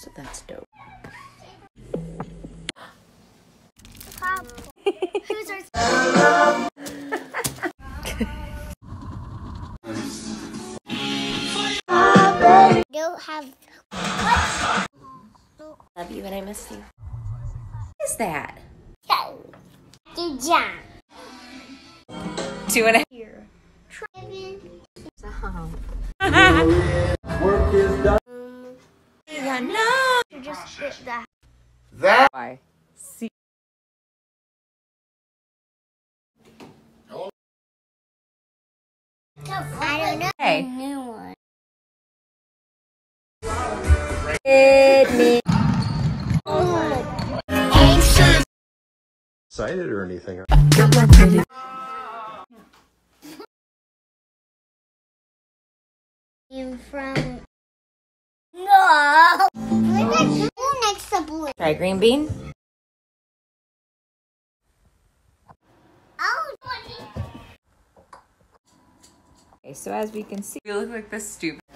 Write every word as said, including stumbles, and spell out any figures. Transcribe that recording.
so that's dope. Pop. Who's our Don't have what? Love you and I miss you. What is that? Good job. Two and a half. Here. Stop. Work is done. Yeah, no. You just spit that. That. Why? See. I don't know. Hey. New one. It Excited or anything? I'm from. No. Where's the blue next to blue? Try green bean. Oh. Okay, so as we can see, we look like the stupid.